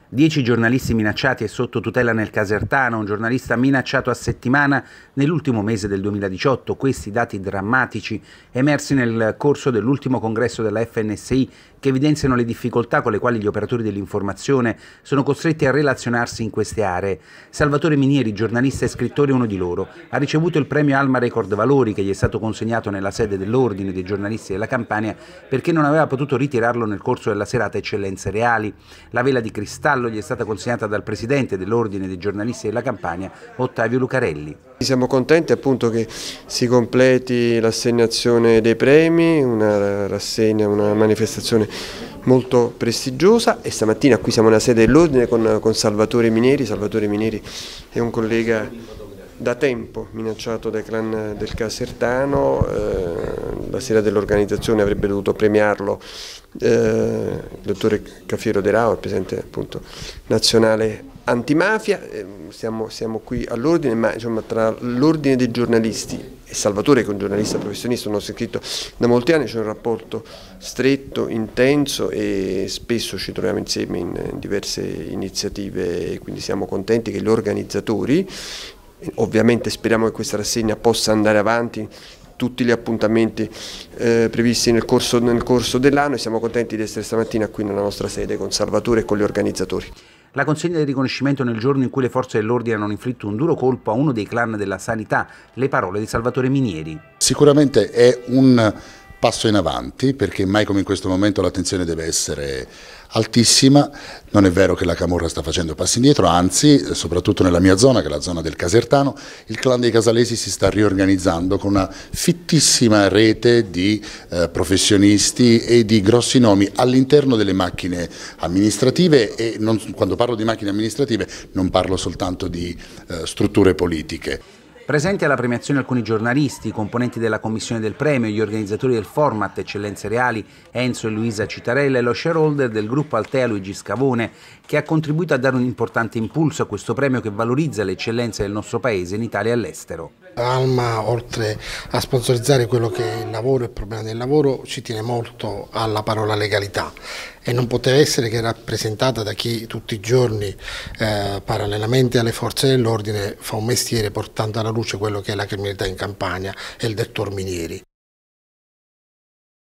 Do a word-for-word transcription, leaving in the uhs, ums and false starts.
Dieci giornalisti minacciati e sotto tutela nel Casertano, un giornalista minacciato a settimana nell'ultimo mese del duemiladiciotto. Questi dati drammatici emersi nel corso dell'ultimo congresso della F N S I che evidenziano le difficoltà con le quali gli operatori dell'informazione sono costretti a relazionarsi in queste aree. Salvatore Minieri, giornalista e scrittore, uno di loro, ha ricevuto il premio Alma Record Valori che gli è stato consegnato nella sede dell'Ordine dei giornalisti della Campania perché non aveva potuto ritirarlo nel corso della serata Eccellenze Reali. La vela di cristallo gli è stata consegnata dal presidente dell'Ordine dei giornalisti della Campania, Ottavio Lucarelli. Siamo contenti appunto che si completi l'assegnazione dei premi, una rassegna, una manifestazione molto prestigiosa, e stamattina qui siamo nella sede dell'Ordine con, con Salvatore Minieri. Salvatore Minieri è un collega da tempo minacciato dai clan del Casertano. Eh, la sera dell'organizzazione avrebbe dovuto premiarlo eh, il dottore Cafiero De Rao, il presidente appunto nazionale antimafia. Eh, siamo, siamo qui all'Ordine, ma insomma, tra l'Ordine dei giornalisti e Salvatore, che è un giornalista professionista, un nostro iscritto da molti anni, c'è un rapporto stretto, intenso, e spesso ci troviamo insieme in, in diverse iniziative, e quindi siamo contenti che gli organizzatori, ovviamente speriamo che questa rassegna possa andare avanti, tutti gli appuntamenti eh, previsti nel corso, nel corso dell'anno, e siamo contenti di essere stamattina qui nella nostra sede con Salvatore e con gli organizzatori. La consegna del riconoscimento nel giorno in cui le forze dell'ordine hanno inflitto un duro colpo a uno dei clan della sanità, le parole di Salvatore Minieri. Sicuramente è un passo in avanti, perché mai come in questo momento l'attenzione deve essere altissima. Non è vero che la camorra sta facendo passi indietro, anzi, soprattutto nella mia zona, che è la zona del Casertano, il clan dei Casalesi si sta riorganizzando con una fittissima rete di eh, professionisti e di grossi nomi all'interno delle macchine amministrative, e non, quando parlo di macchine amministrative non parlo soltanto di eh, strutture politiche. Presenti alla premiazione alcuni giornalisti, componenti della commissione del premio, gli organizzatori del format Eccellenze Reali, Enzo e Luisa Citarella, e lo shareholder del gruppo Altea Luigi Scavone, che ha contribuito a dare un importante impulso a questo premio che valorizza le eccellenze del nostro paese in Italia e all'estero. Alma, oltre a sponsorizzare quello che è il lavoro e il problema del lavoro, ci tiene molto alla parola legalità, e non poteva essere che rappresentata da chi tutti i giorni, eh, parallelamente alle forze dell'ordine, fa un mestiere portando alla luce quello che è la criminalità in Campania, e il dottor Minieri.